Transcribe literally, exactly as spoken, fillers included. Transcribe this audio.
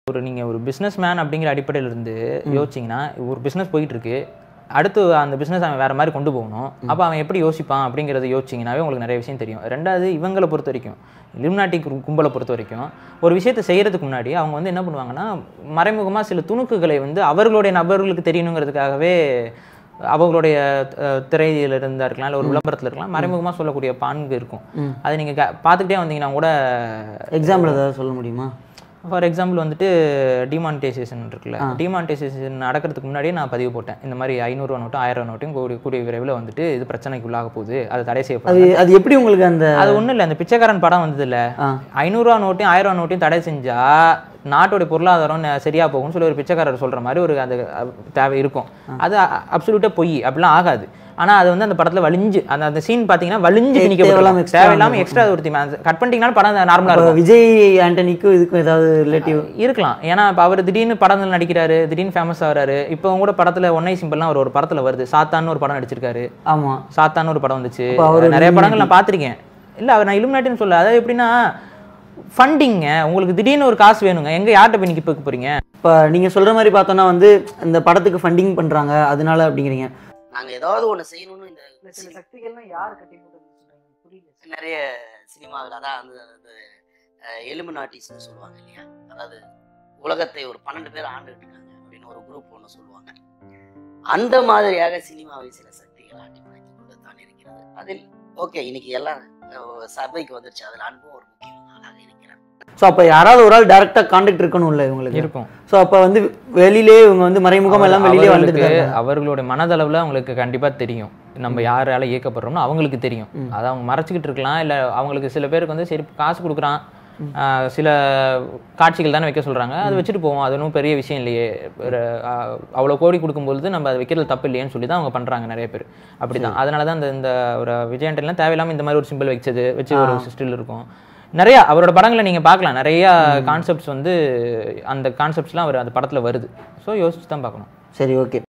ஒரு நீங்க ஒரு பிசினஸ் மேன் அப்படிங்கிற அடிப்படையில இருந்து யோசிச்சீங்கன்னா ஒரு பிசினஸ் போயிட்டு இருக்கு, அடுத்து அந்த பிசினஸ் அவன் வேற மாதிரி கொண்டு போகணும். அப்போ அவன் எப்படி யோசிப்பான் அப்படிங்கிறத யோசிச்சிங்கனாவே உங்களுக்கு நிறைய விஷயம் தெரியும். ரெண்டாவது, இவங்களை பொறுத்த வரைக்கும் இலுமினாட்டி கும்பலை பொறுத்த வரைக்கும் ஒரு விஷயத்தை செய்யறதுக்கு முன்னாடி அவங்க வந்து என்ன பண்ணுவாங்கன்னா, மறைமுகமாக சில துணுக்குகளை வந்து அவர்களுடைய நபர்களுக்கு தெரியணுங்கிறதுக்காகவே அவங்களுடைய திரையில இருந்தா இருக்கலாம், இல்லை ஒரு விளம்பரத்தில் இருக்கலாம், மறைமுகமாக சொல்லக்கூடிய பான்கு இருக்கும். அதை நீங்கள் பார்த்துக்கிட்டே வந்தீங்கன்னா கூட. எக்ஸாம்பிள் ஏதாவது சொல்ல முடியுமா? ஃபார் எக்ஸாம்பிள் வந்துட்டு டிமானிட்டைசேஷன் இருக்குல்ல, டிமானிட்டைசேஷன் நடக்கிறதுக்கு முன்னாடியே நான் பதிவு போட்டேன். இந்த மாதிரி ஐநூறுரூவா நோட்டும் ஆயிரம் நோட்டையும் கூடிய கூடிய விரைவில் வந்துட்டு இது பிரச்சனைக்கு உள்ளாக போகுது, அதை தடை செய்யப்படும். அது எப்படி உங்களுக்கு அந்த அது ஒன்றும் இல்லை, அந்த பிச்சைக்காரன் படம் வந்தது இல்லை, ஐநூறுரூவா நோட்டையும் ஆயிரம் ரூபா நோட்டையும் தடை செஞ்சா நாட்டோடைய பொருளாதாரம் சரியா போகும்னு சொல்லி ஒரு பிச்சைக்காரர் சொல்ற மாதிரி ஒரு அந்த தேவை இருக்கும். அது அப்சல்யூட்டா பொய், அப்படிலாம் ஆகாது. ஆனா அது வந்து அந்த படத்துல வலிஞ்சு அந்த அந்த சீன் பாத்தீங்கன்னா வலிஞ்சு திணிக்கப்படும். தேவையில்லாம எக்ஸ்ட்ரா ஒருத்தி கட் பண்ணிட்டீங்கன்னா படம் நார்மலா இருக்கும். விஜய் ஆண்டனிக்கும் இதுக்கும் ஏதாவது ரிலேட்டிவ் இருக்கலாம். ஏன்னா இப்போ அவர் திடீர்னு படத்தில் நடிக்கிறாரு, திடீர்னு ஃபேமஸ் ஆகிறாரு. இப்போ கூட படத்துல ஒன்னை சிம்பிள்லாம் அவர் ஒரு படத்துல வருது, சாத்தான்னு ஒரு படம் நடிச்சிருக்காரு. ஆமா, சாத்தான்னு ஒரு படம் வந்துச்சு. நிறைய படங்கள் நான் பார்த்திருக்கேன். இல்ல அவர் நான் இலுமினாட்டின்னு சொல்ல, அதாவது எப்படின்னா ஃபண்டிங்க, உங்களுக்கு திடீர்னு ஒரு காசு வேணுங்க, எங்க யார்கிட்ட போய் நிக்க போறீங்க? இப்போ நீங்க சொல்ற மாதிரி பார்த்தோம்னா வந்து இந்த படத்துக்கு ஃபண்டிங் பண்றாங்க அதனால அப்படிங்கிறீங்க. நாங்க ஏதாவது ஒண்ணு செய்யணும்னு இந்த சில சக்திகள்லாம் யார் கட்டி போட்டு புரியல. நிறைய சினிமாவில் அதான் அந்த எலுமினாட்டிஸ்னு சொல்லுவாங்க இல்லையா, அதாவது உலகத்தை ஒரு பன்னெண்டு பேர் ஆண்டுகிட்டு இருக்காங்க அப்படின்னு ஒரு குரூப் ஒன்று சொல்லுவாங்க. அந்த மாதிரியாக சினிமாவை சில சக்திகள் ஆட்டி படைத்துக் கொண்டு தான் இருக்கிறது. அதில் ஓகே, இன்னைக்கு எல்லாம் சபைக்கு வந்துருச்சு, அதில் அன்பும் ஒரு முக்கியம் நாளாக இருக்கிறேன். ஸோ அப்போ யாராவது ஒரு ஆள் டேரக்டா கான்டாக்ட் இருக்கணும்ல இவங்களுக்கு இருக்கும். ஸோ அப்போ வந்து வெளியிலே இவங்க வந்து மறைமுகம் எல்லாம் வெளியிலே வந்துட்டு அவர்களுடைய மனதளவில் அவங்களுக்கு கண்டிப்பா தெரியும் நம்ம யாரால இயக்கப்படுறோம்னு அவங்களுக்கு தெரியும். அதை அவங்க மறைச்சிக்கிட்டு இருக்கலாம். இல்லை அவங்களுக்கு சில பேருக்கு வந்து சரி காசு கொடுக்குறான், சில காட்சிகள் தானே வைக்க சொல்றாங்க, அதை வச்சுட்டு போவோம், அது ஒன்றும் பெரிய விஷயம் இல்லையே, அவ்வளோ கோடி கொடுக்கும்போது நம்ம அதை வைக்கிறது தப்பு இல்லையேன்னு சொல்லி தான் அவங்க பண்றாங்க நிறைய பேர். அப்படிதான். அதனால தான் இந்த ஒரு விஜயாண்டெல்லாம் தேவையில்லாமல் இந்த மாதிரி ஒரு சிம்பிள் வச்சது வச்சு ஒரு ஸ்டில் இருக்கும். நிறைய அவரோட படங்களை நீங்க பார்க்கலாம், நிறைய கான்செப்ட்ஸ் வந்து அந்த கான்செப்ட்ஸ்லாம் அவர் அந்த படத்துல வருது. ஸோ யோசிச்சு தான் பார்க்கணும். சரி, ஓகே.